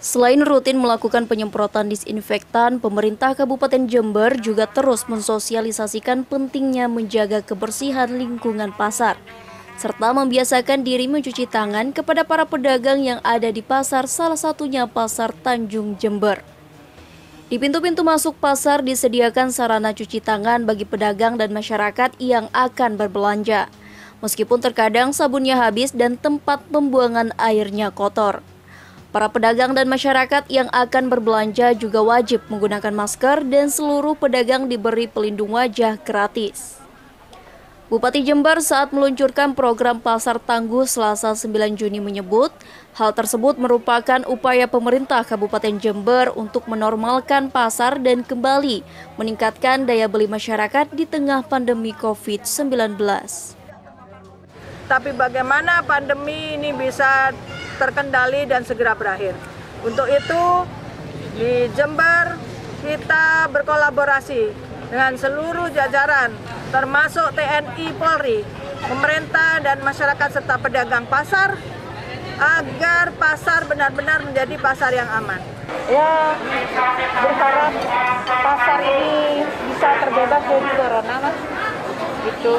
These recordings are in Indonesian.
Selain rutin melakukan penyemprotan disinfektan, pemerintah Kabupaten Jember juga terus mensosialisasikan pentingnya menjaga kebersihan lingkungan pasar, serta membiasakan diri mencuci tangan kepada para pedagang yang ada di pasar, salah satunya Pasar Tanjung Jember. Di pintu-pintu masuk pasar disediakan sarana cuci tangan bagi pedagang dan masyarakat yang akan berbelanja, meskipun terkadang sabunnya habis dan tempat pembuangan airnya kotor. Para pedagang dan masyarakat yang akan berbelanja juga wajib menggunakan masker dan seluruh pedagang diberi pelindung wajah gratis. Bupati Jember saat meluncurkan program Pasar Tangguh Selasa 9 Juni menyebut, hal tersebut merupakan upaya pemerintah Kabupaten Jember untuk menormalkan pasar dan kembali meningkatkan daya beli masyarakat di tengah pandemi COVID-19. Tapi bagaimana pandemi ini bisa terkendali dan segera berakhir. Untuk itu, di Jember kita berkolaborasi dengan seluruh jajaran, termasuk TNI, Polri, pemerintah dan masyarakat serta pedagang pasar, agar pasar benar-benar menjadi pasar yang aman. Ya, berharap pasar ini bisa terbebas dari corona, Mas. Gitu.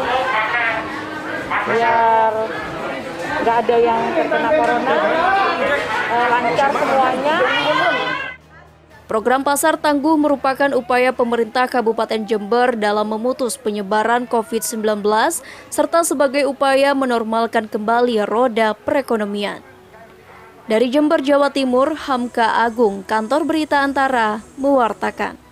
Biar nggak ada yang terkena corona, lancar semuanya. Program Pasar Tangguh merupakan upaya pemerintah Kabupaten Jember dalam memutus penyebaran COVID-19 serta sebagai upaya menormalkan kembali roda perekonomian. Dari Jember, Jawa Timur, Hamka Agung, Kantor Berita Antara, mewartakan.